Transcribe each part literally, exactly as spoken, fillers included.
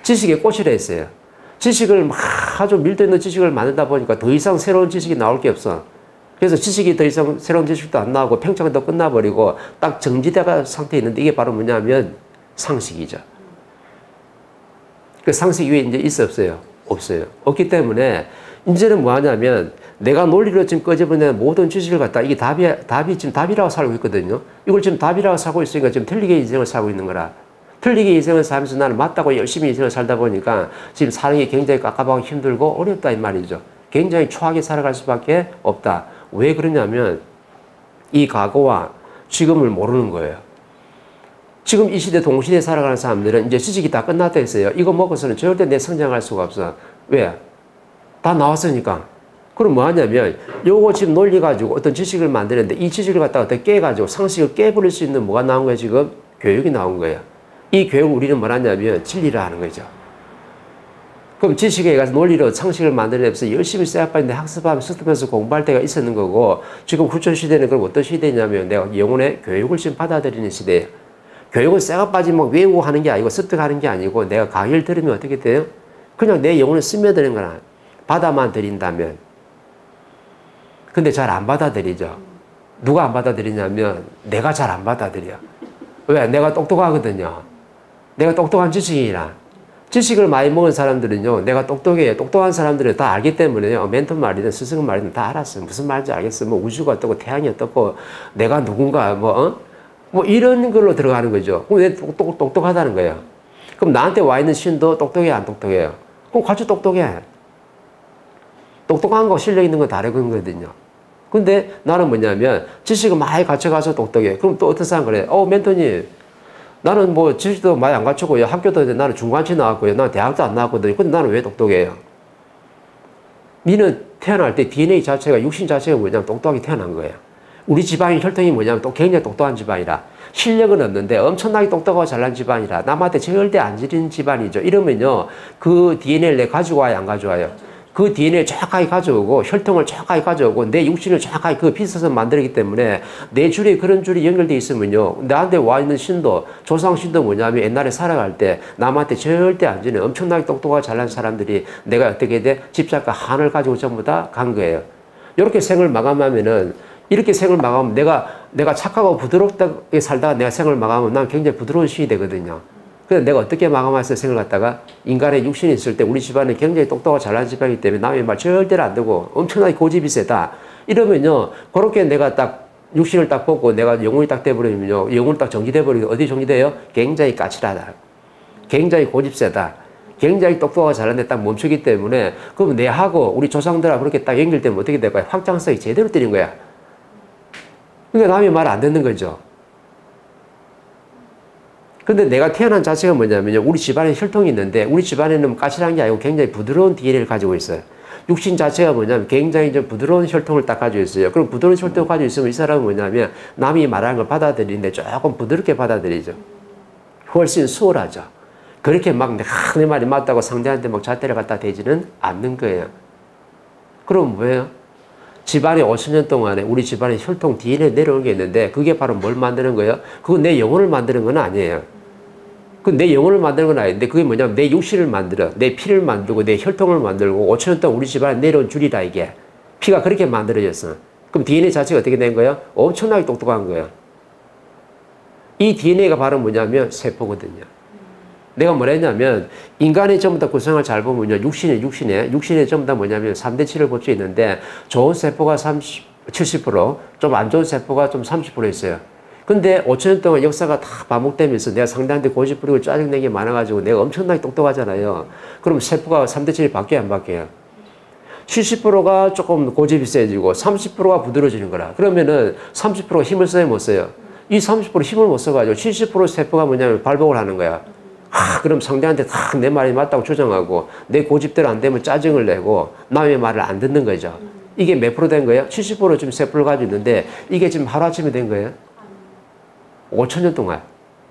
지식에 꽂히려 했어요. 지식을 막 아주 밀도 있는 지식을 만들다 보니까 더 이상 새로운 지식이 나올 게 없어. 그래서 지식이 더 이상 새로운 지식도 안 나오고 팽창이 더 끝나버리고 딱 정지된 상태에 있는데 이게 바로 뭐냐면 상식이죠. 그 상식 위에 이제 있어 없어요? 없어요. 없기 때문에 이제는 뭐 하냐면 내가 논리로 지금 꺼져버리는 모든 지식을 갖다 이게 답이, 답이 지금 답이라고 살고 있거든요. 이걸 지금 답이라고 살고 있으니까 지금 틀리게 인생을 살고 있는 거라. 틀리게 인생을 살면서 나는 맞다고 열심히 인생을 살다 보니까 지금 사는 게 굉장히 깝깝하고 힘들고 어렵다 이 말이죠. 굉장히 초하게 살아갈 수밖에 없다. 왜 그러냐면 이 과거와 지금을 모르는 거예요. 지금 이 시대 동시대에 살아가는 사람들은 이제 지식이 다 끝났다 했어요. 이거 먹어서는 절대 내 성장할 수가 없어. 왜? 다 나왔으니까. 그럼 뭐 하냐면 요거 지금 논리 가지고 어떤 지식을 만드는데 이 지식을 갖다가 어떻게 깨가지고 상식을 깨버릴 수 있는 뭐가 나온 거예요 지금? 교육이 나온 거예요. 이 교육을 우리는 뭐 하냐면 진리를 하는 거죠. 그럼 지식에 가서 논리로 상식을 만들어내면서 열심히 쇠학파인데 학습하면서 쓰면서 공부할 때가 있었는 거고 지금 후천시대는 그럼 어떤 시대냐면 내가 영혼의 교육을 지금 받아들이는 시대예요. 교육은 쇠가 빠지면 외우고 하는 게 아니고 습득하는 게 아니고 내가 강의를 들으면 어떻게 돼요? 그냥 내 영혼을 스며드는 거나 받아만 들인다면. 근데 잘 안 받아들이죠. 누가 안 받아들이냐면 내가 잘 안 받아들여. 왜? 내가 똑똑하거든요. 내가 똑똑한 지식이라. 지식을 많이 먹은 사람들은요, 내가 똑똑해요. 똑똑한 사람들은 다 알기 때문에요. 멘토 말이든 스승 말이든 다 알았어요. 무슨 말인지 알겠어요. 뭐 우주가 어떻고 태양이 어떻고 내가 누군가 뭐, 어? 뭐 이런 걸로 들어가는 거죠. 그럼 내 똑똑, 똑똑하다는 거예요. 그럼 나한테 와 있는 신도 똑똑해요, 안 똑똑해요? 그럼 같이 똑똑해. 똑똑한 거 실력 있는 건 다른 거거든요. 근데 나는 뭐냐면 지식을 많이 갖춰가서 똑똑해. 그럼 또 어떤 사람 그래? 어, 멘토님. 나는 뭐 지식도 많이 안 갖추고요. 학교도 나는 중간치 나왔고요. 나는 대학도 안 나왔거든요. 근데 나는 왜 똑똑해요? 니는 태어날 때 디엔에이 자체가 육신 자체가 뭐냐면 똑똑하게 태어난 거예요. 우리 집안의 혈통이 뭐냐면 또 굉장히 똑똑한 집안이라 실력은 없는데 엄청나게 똑똑하고 잘난 집안이라 남한테 절대 안 지린 집안이죠. 이러면요 그 디엔에이를 내 가지고 와요 안 가져와요? 그 디엔에이를 정확하게 가져오고 혈통을 정확하게 가져오고 내 육신을 정확하게 그 빗어서 만들기 때문에 내 줄에 그런 줄이 연결되어 있으면요 나한테 와 있는 신도 조상 신도 뭐냐면 옛날에 살아갈 때 남한테 절대 안 지는 엄청나게 똑똑하고 잘난 사람들이 내가 어떻게 돼? 집착과 한을 가지고 전부 다 간 거예요. 이렇게 생을 마감하면은 이렇게 생을 마감하면 내가 내가 착하고 부드럽게 살다가 내가 생을 마감하면 난 굉장히 부드러운 신이 되거든요. 그래서 내가 어떻게 마감해서 생을 갖다가 인간의 육신이 있을 때 우리 집안은 굉장히 똑똑하고 잘난 집안이기 때문에 남의 말 절대로 안 듣고 엄청나게 고집이 세다. 이러면요 그렇게 내가 딱 육신을 딱 뽑고 내가 영혼이 딱 돼버리면요 영혼이 딱 정지돼버리고 어디 정지돼요? 굉장히 까칠하다. 굉장히 고집 세다. 굉장히 똑똑하고 잘난데 딱 멈추기 때문에 그럼 내하고 우리 조상들하고 그렇게 딱 연결되면 어떻게 될까요? 확장성이 제대로 뜨는 거야. 그러니까 남의 말 안 듣는 거죠. 근데 내가 태어난 자체가 뭐냐면요. 우리 집안에 혈통이 있는데 우리 집안에는 까칠한 게 아니고 굉장히 부드러운 디엔에이를 가지고 있어요. 육신 자체가 뭐냐면 굉장히 좀 부드러운 혈통을 딱 가지고 있어요. 그럼 부드러운 혈통을 가지고 있으면 이 사람은 뭐냐면 남이 말하는 걸 받아들이는데 조금 부드럽게 받아들이죠. 훨씬 수월하죠. 그렇게 막 아, 내 말이 맞다고 상대한테 막 잣대를 갖다 대지는 않는 거예요. 그럼 뭐예요? 집안에 오천 년 동안에 우리 집안에 혈통 디엔에이 내려온 게 있는데 그게 바로 뭘 만드는 거예요? 그건 내 영혼을 만드는 건 아니에요. 그 내 영혼을 만드는 건 아닌데 그게 뭐냐면 내 육신을 만들어 내 피를 만들고 내 혈통을 만들고 오천 년 동안 우리 집안에 내려온 줄이다 이게. 피가 그렇게 만들어졌어. 그럼 디엔에이 자체가 어떻게 된 거예요? 엄청나게 똑똑한 거예요. 이 디엔에이가 바로 뭐냐면 세포거든요. 내가 뭐라 했냐면 인간의 전부 다 구성을 잘 보면요. 육신에 육신에 육신에 전부 다 뭐냐면 삼 대 칠을 볼 수 있는데 좋은 세포가 삼십, 칠십 퍼센트 좀 안 좋은 세포가 좀 삼십 퍼센트 있어요. 근데 오천 년 동안 역사가 다 반복되면서 내가 상대한테 고집 부리고 짜증내는 게 많아가지고 내가 엄청나게 똑똑하잖아요. 그럼 세포가 삼 대 칠이 바뀌어요 안 바뀌어요? 칠십 퍼센트가 조금 고집이 세지고 삼십 퍼센트가 부드러워지는 거라. 그러면은 삼십 퍼센트가 힘을 써요 못 써요? 이 삼십 퍼센트 힘을 못 써가지고 칠십 퍼센트 세포가 뭐냐면 발복을 하는 거야. 아, 그럼 상대한테 다 내 말이 맞다고 주장하고 내 고집대로 안 되면 짜증을 내고 남의 말을 안 듣는 거죠. 이게 몇 프로 된 거예요? 칠십 퍼센트 지금 세포를 가지고 있는데 이게 지금 하루아침에 된 거예요? 오천 년 동안.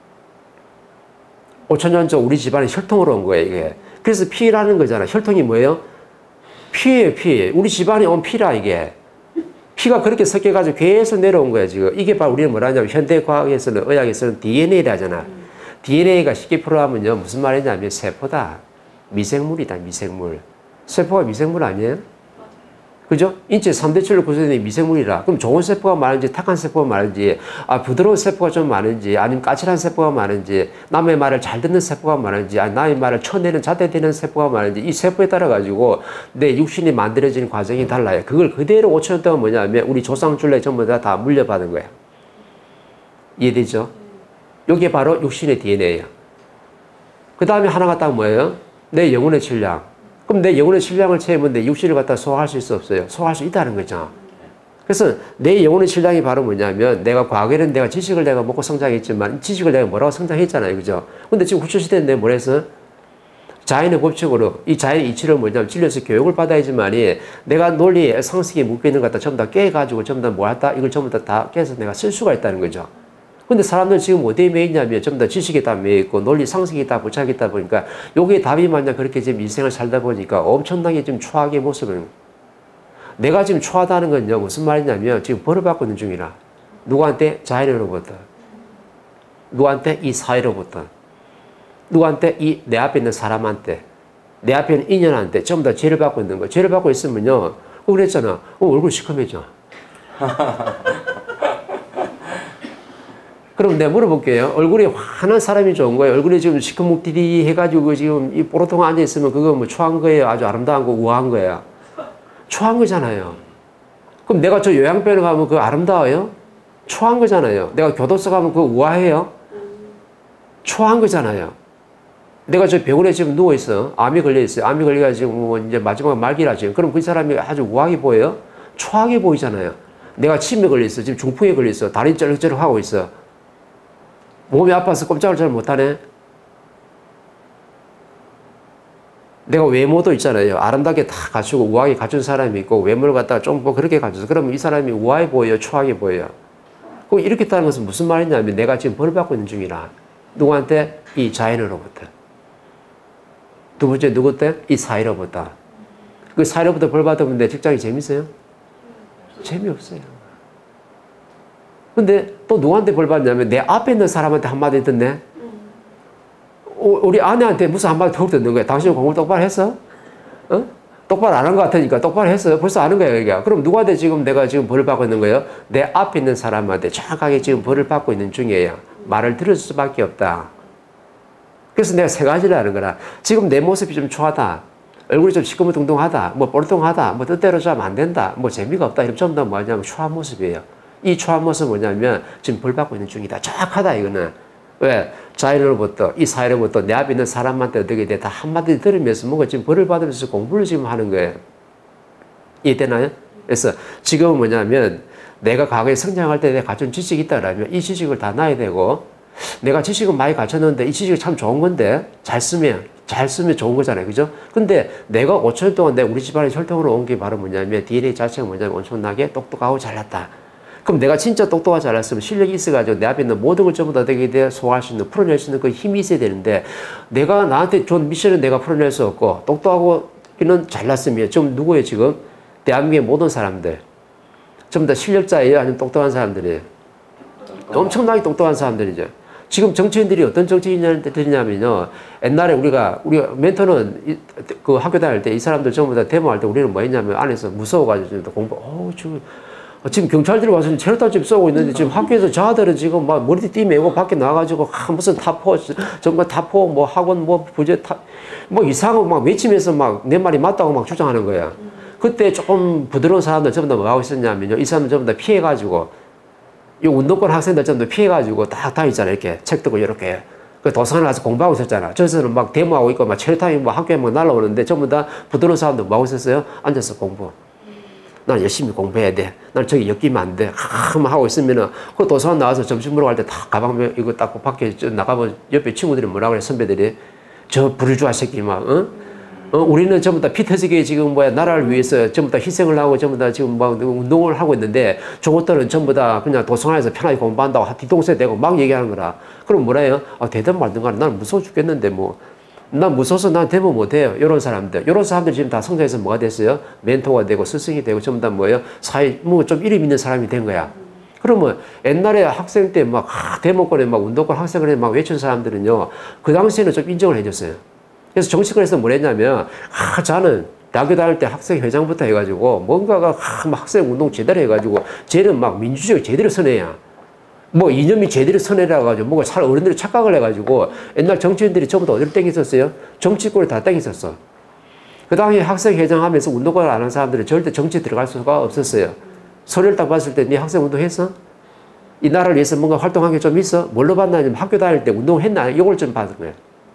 오천 년 전 우리 집안에 혈통으로 온 거예요, 이게. 그래서 피라는 거잖아. 혈통이 뭐예요? 피예요, 피. 우리 집안에 온 피라, 이게. 피가 그렇게 섞여가지고 계속 내려온 거야, 지금. 이게 바로 우리는 뭐라 하냐면 현대과학에서는, 의학에서는 디엔에이라 하잖아. 디엔에이가 쉽게 풀어하면요. 무슨 말이냐면 세포다. 미생물이다. 미생물. 세포가 미생물 아니에요? 그죠? 인체 삼 대 칠로 구성된 미생물이라. 그럼 좋은 세포가 많은지, 탁한 세포가 많은지, 아, 부드러운 세포가 좀 많은지, 아니면 까칠한 세포가 많은지, 남의 말을 잘 듣는 세포가 많은지, 아니, 남의 말을 쳐내는 자대되는 세포가 많은지, 이 세포에 따라가지고 내 육신이 만들어지는 과정이 달라요. 그걸 그대로 오천 년 동안 뭐냐면 우리 조상줄에 전부 다, 다 물려받은 거예요. 이해되죠? 이게 바로 육신의 디엔에이예요. 그 다음에 하나가 딱 뭐예요? 내 영혼의 질량. 그럼 내 영혼의 질량을 채우면 내 육신을 갖다 소화할 수 있어 없어요? 소화할 수 있다는 거죠. 그래서 내 영혼의 질량이 바로 뭐냐면 내가 과거에는 내가 지식을 내가 먹고 성장했지만 지식을 내가 뭐라고 성장했잖아요. 그죠? 근데 지금 후초시대인데 뭐래서? 자연의 법칙으로 이 자연의 이치를 뭐냐면 진료에서 교육을 받아야지만이 내가 논리에 상식에 묶여있는 것 갖다 전부 다 깨가지고 전부 다 뭐 했다? 이걸 전부 다, 다 깨서 내가 쓸 수가 있다는 거죠. 근데 사람들 지금 어디에 매여 있냐면 전부 다 지식에 다 매여 있고 논리 상식에 다 부착해 있다 보니까 요게 답이 맞냐 그렇게 지금 인생을 살다 보니까 엄청나게 지금 초학의 모습을 내가 지금 초하다는 건요 무슨 말이냐면 지금 벌을 받고 있는 중이라 누구한테? 자연으로부터 누구한테? 이 사회로부터 누구한테? 이 내 앞에 있는 사람한테 내 앞에 있는 인연한테 전부 다 죄를 받고 있는 거 죄를 받고 있으면요 그랬잖아 어, 얼굴 시커매져 그럼 내가 물어볼게요. 얼굴이 환한 사람이 좋은 거예요. 얼굴이 지금 시커멓디디 해가지고 지금 이 뽀로통 앉아있으면 그거 뭐 초한 거예요. 아주 아름다운 거, 우아한 거예요. 초한 거잖아요. 그럼 내가 저 요양병원 가면 그거 아름다워요? 초한 거잖아요. 내가 교도소 가면 그거 우아해요? 초한 거잖아요. 내가 저 병원에 지금 누워있어. 암이 걸려있어요. 암이 걸려가지고 뭐 이제 마지막 말기라 지금. 그럼 그 사람이 아주 우아하게 보여요? 초하게 보이잖아요. 내가 침에 걸려있어. 지금 중풍에 걸려있어. 다리 쩔룩쩔룩 하고 있어. 몸이 아파서 꼼짝을 잘 못하네. 내가 외모도 있잖아요. 아름답게 다 갖추고 우아하게 갖춘 사람이 있고 외모를 갖다가 좀 뭐 그렇게 갖춰서 그러면 이 사람이 우아해 보여요? 초하게 보여요? 그럼 이렇게 따는 것은 무슨 말이냐면 내가 지금 벌을 받고 있는 중이라. 누구한테? 이 자연으로부터. 두 번째 누구한테? 이 사회로부터. 그 사회로부터 벌 받으면 내 직장이 재밌어요? 재미없어요. 근데 또 누구한테 벌 받냐면 내 앞에 있는 사람한테 한마디 듣네. 우리 아내한테 무슨 한마디 더 듣는 거야. 당신 공부를 똑바로 했어? 어? 똑바로 안 한 것 같으니까 똑바로 했어요. 벌써 아는 거야, 여기가. 그럼 누구한테 지금 내가 지금 벌을 받고 있는 거예요? 내 앞에 있는 사람한테 정확하게 지금 벌을 받고 있는 중이에요. 말을 들을 수밖에 없다. 그래서 내가 세 가지를 하는 거라. 지금 내 모습이 좀 초하다. 얼굴이 좀 시커멓둥둥하다. 뭐 뻘뚱하다. 뭐 뜻대로 좀 안 된다. 뭐 재미가 없다. 이러면 전부 다 뭐냐면 초한 모습이에요. 이 초한 모습은 뭐냐면 지금 벌 받고 있는 중이다. 정확하다, 이거는. 왜? 자연으로부터, 이 사회로부터 내 앞에 있는 사람한테 어떻게 돼? 다 한마디 들으면서 뭔가 지금 벌을 받으면서 공부를 지금 하는 거예요. 이해되나요? 그래서 지금은 뭐냐면 내가 과거에 성장할 때 내가 갖춘 지식이 있다라면 이 지식을 다 놔야 되고 내가 지식은 많이 갖췄는데 이 지식이 참 좋은 건데 잘 쓰면 잘 쓰면 좋은 거잖아요. 그죠? 근데 내가 오천 년 동안 내 우리 집안의 혈통으로 온 게 바로 뭐냐면 디엔에이 자체가 뭐냐면 엄청나게 똑똑하고 잘났다. 그럼 내가 진짜 똑똑하고 잘났으면 실력이 있어가지고 내 앞에 있는 모든 걸 전부 다 되게 돼 소화할 수 있는, 풀어낼 수 있는 그 힘이 있어야 되는데 내가 나한테 준 미션은 내가 풀어낼 수 없고 똑똑하고는 잘났으면 좀 누구예요 지금? 대한민국의 모든 사람들. 전부 다 실력자예요? 아니면 똑똑한 사람들이에요? 엄청나게 똑똑한 사람들이죠. 지금 정치인들이 어떤 정치인들이냐면요. 옛날에 우리가, 우리가 멘토는 이, 그 학교 다닐 때 이 사람들 전부 다 데모할 때 우리는 뭐 했냐면 안에서 무서워가지고 공부, 어우, 지금, 지금 경찰들이 와서 체류탄집 쏘고 있는데 지금 학교에서 저들은 지금 막 머리띠 띠매고 밖에 나와가지고 아, 무슨 타포, 정말 타포, 뭐 학원, 뭐 부재 타, 뭐 이상한 막 외치면서 막 내 말이 맞다고 막 주장하는 거야. 그때 조금 부드러운 사람들 전부 다 뭐 하고 있었냐면요. 이 사람들 전부 다 피해가지고 이 운동권 학생들 전부 피해가지고 딱 다니잖아요. 이렇게 책 들고 이렇게. 그 도서관에 가서 공부하고 있었잖아. 저기서는 막 데모하고 있고 막 체류탄이 뭐 학교에 막 날라오는데 전부 다 부드러운 사람들 뭐 하고 있었어요? 앉아서 공부. 난 열심히 공부해야 돼. 난 저기 엮이면 안 돼. 하면 하고 있으면은 그 도서관 나와서 점심 먹으러 갈 때 다 가방 이거 딱 밖에 나가면 옆에 친구들이 뭐라 그래 선배들이 저 부르주아 새끼 막 어? 어, 우리는 전부 다 피 터지게 지금 뭐야 나라를 위해서 전부 다 희생을 하고 전부 다 지금 막 운동을 하고 있는데 저것들은 전부 다 그냥 도서관에서 편하게 공부한다고 뒤통수에 대고 막 얘기하는 거라. 그럼 뭐라 해요? 아, 되든 말든 간에 난 무서워 죽겠는데 뭐. 난 무서워서 난 데모 못해요. 이런 사람들. 이런 사람들 지금 다 성장해서 뭐가 됐어요? 멘토가 되고 스승이 되고 전부 다 뭐예요? 사회, 뭐 좀 이름 있는 사람이 된 거야. 그러면 옛날에 학생 때 막 대목권에 막 운동권 학생을 막 외친 사람들은요, 그 당시에는 좀 인정을 해줬어요. 그래서 정치권에서 뭘 했냐면, 아, 저는 대학교 다닐 때 학생회장부터 해가지고 뭔가가 아, 막 학생 운동 제대로 해가지고 쟤는 막 민주주의 제대로 선회야. 뭐 이념이 제대로 선회라 가지고 뭔가 잘 어른들이 착각을 해가지고 옛날 정치인들이 전부 다 어디를 땡겼었어요? 정치권을 다 땡겼었어. 그 당시에 학생회장 하면서 운동권을 안 한 사람들은 절대 정치에 들어갈 수가 없었어요. 소리를 딱 봤을 때 네 학생 운동했어? 이 나라를 위해서 뭔가 활동한 게 좀 있어? 뭘로 봤나? 학교 다닐 때 운동했나? 이걸 좀 받은 거예요.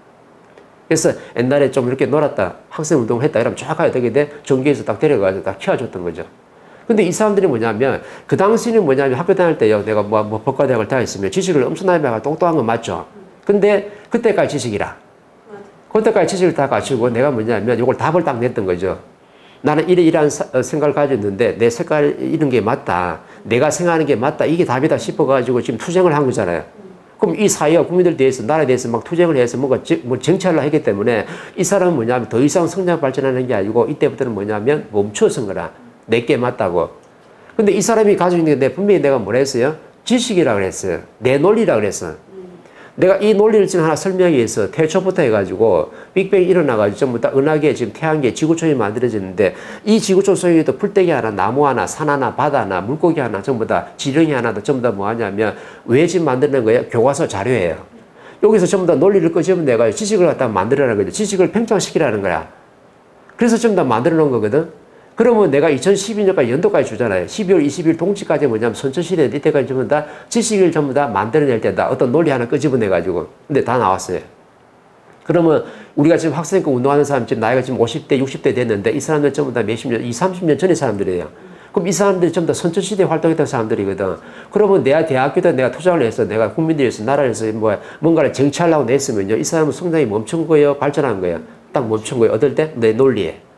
그래서 옛날에 좀 이렇게 놀았다, 학생 운동을 했다 이러면 정확하게 되게 돼 전교에서 딱 데려가서 딱 키워줬던 거죠. 근데 이 사람들이 뭐냐면 그 당시는 뭐냐면 학교 다닐 때요, 내가 뭐, 뭐 법과대학을 다녔으면 지식을 엄청나게 하고 똑똑한 건 맞죠. 근데 그때까지 지식이라, 그때까지 지식을 다 갖추고 내가 뭐냐면 이걸 답을 딱 냈던 거죠. 나는 이래 이러한 생각을 가졌는데 내 색깔 이런 게 맞다, 내가 생각하는 게 맞다, 이게 답이다 싶어가지고 지금 투쟁을 한 거잖아요. 그럼 이 사회와 국민들 대해서, 나라에 대해서 막 투쟁을 해서 뭔가 뭐 정치하려 했기 때문에 이 사람은 뭐냐면 더 이상 성장 발전하는 게 아니고 이때부터는 뭐냐면 멈춰선 거라. 내게 맞다고. 근데 이 사람이 가지고 있는 게 분명히 내가 뭐라 했어요? 지식이라고 그랬어요. 내 논리라고 그랬어. 내가 이 논리를 지금 하나 설명하기 위해서 태초부터 해가지고 빅뱅이 일어나가지고 전부 다 은하계, 지금 태양계, 지구촌이 만들어지는데 이 지구촌 속에도 풀떼기 하나, 나무 하나, 산 하나, 바다 하나, 물고기 하나, 전부 다 지렁이 하나도 전부 다 뭐 하냐면 왜 지금 만드는 거예요? 교과서 자료예요. 여기서 전부 다 논리를 끄집어내가 지식을 갖다 만들어라는 거죠. 지식을 팽창시키라는 거야. 그래서 전부 다 만들어 놓은 거거든. 그러면 내가 이천십이 년까지 연도까지 주잖아요. 십이월 이십일 동지까지 뭐냐면 선천시대 이때까지 전부 다 지식을 전부 다 만들어낼 때다 어떤 논리 하나 끄집어내가지고. 근데 다 나왔어요. 그러면 우리가 지금 학생권 운동하는 사람, 지금 나이가 지금 오십 대, 육십 대 됐는데 이 사람들 전부 다 몇십 년, 이십, 삼십 년 전의 사람들이에요. 그럼 이 사람들이 전부 다 선천시대에 활동했던 사람들이거든. 그러면 내가 대학교 때 내가 투자를 해서 내가 국민들에 서 나라에서 뭐 뭔가를 쟁취하려고 냈으면요, 이 사람은 성장이 멈춘 거예요? 발전한 거예요? 딱 멈춘 거예요. 어떨 때? 내 논리에.